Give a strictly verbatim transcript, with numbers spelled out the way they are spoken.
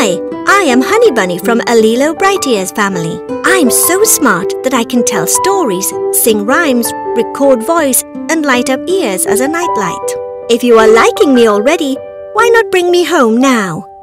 Hi, I am Honey Bunny from Alilo Bright Ears family. I'm so smart that I can tell stories, sing rhymes, record voice, and light up ears as a nightlight. If you are liking me already, why not bring me home now?